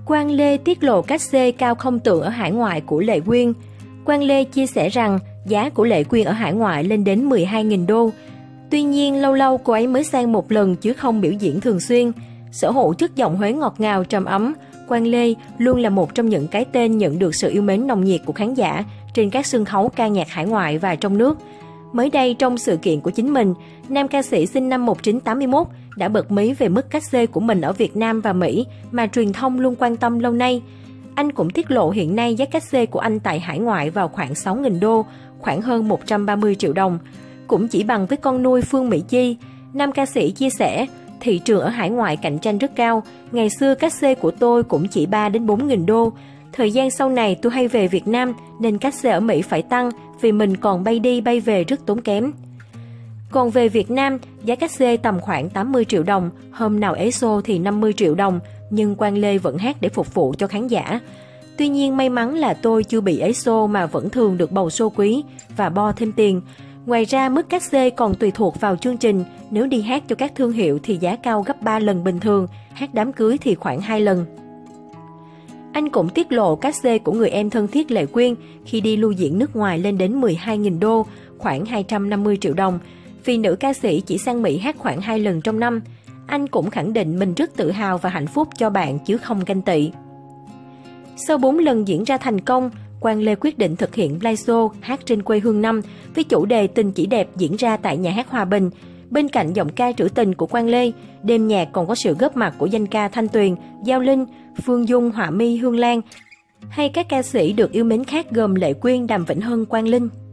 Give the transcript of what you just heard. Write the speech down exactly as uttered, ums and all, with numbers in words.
Quang Lê tiết lộ cách xê cao không tưởng ở hải ngoại của Lệ Quyên. Quang Lê chia sẻ rằng giá của Lệ Quyên ở hải ngoại lên đến mười hai nghìn đô. Tuy nhiên, lâu lâu cô ấy mới sang một lần chứ không biểu diễn thường xuyên. Sở hữu chất giọng Huế ngọt ngào trầm ấm, Quang Lê luôn là một trong những cái tên nhận được sự yêu mến nồng nhiệt của khán giả trên các sân khấu ca nhạc hải ngoại và trong nước. Mới đây, trong sự kiện của chính mình, nam ca sĩ sinh năm một nghìn chín trăm tám mươi mốt đã bật mí về mức cách xê của mình ở Việt Nam và Mỹ mà truyền thông luôn quan tâm lâu nay. Anh cũng tiết lộ hiện nay giá cách xê của anh tại hải ngoại vào khoảng sáu nghìn đô, khoảng hơn một trăm ba mươi triệu đồng. Cũng chỉ bằng với con nuôi Phương Mỹ Chi, nam ca sĩ chia sẻ, thị trường ở hải ngoại cạnh tranh rất cao, ngày xưa cách xê của tôi cũng chỉ ba đến bốn nghìn đô. Thời gian sau này tôi hay về Việt Nam nên cách xê ở Mỹ phải tăng vì mình còn bay đi bay về rất tốn kém. Còn về Việt Nam, giá cách xê tầm khoảng tám mươi triệu đồng, hôm nào ế show thì năm mươi triệu đồng, nhưng Quang Lê vẫn hát để phục vụ cho khán giả. Tuy nhiên may mắn là tôi chưa bị ế show mà vẫn thường được bầu show quý và bo thêm tiền. Ngoài ra, mức cách xê còn tùy thuộc vào chương trình, nếu đi hát cho các thương hiệu thì giá cao gấp ba lần bình thường, hát đám cưới thì khoảng hai lần. Anh cũng tiết lộ cách xê của người em thân thiết Lệ Quyên khi đi lưu diễn nước ngoài lên đến mười hai nghìn đô, khoảng hai trăm năm mươi triệu đồng, vì nữ ca sĩ chỉ sang Mỹ hát khoảng hai lần trong năm. Anh cũng khẳng định mình rất tự hào và hạnh phúc cho bạn chứ không ganh tị. Sau bốn lần diễn ra thành công, Quang Lê quyết định thực hiện live show hát trên quê hương năm với chủ đề Tình Chỉ Đẹp diễn ra tại nhà hát Hòa Bình. Bên cạnh giọng ca trữ tình của Quang Lê, đêm nhạc còn có sự góp mặt của danh ca Thanh Tuyền, Giao Linh, Phương Dung, Họa My, Hương Lan hay các ca sĩ được yêu mến khác gồm Lệ Quyên, Đàm Vĩnh Hưng, Quang Linh.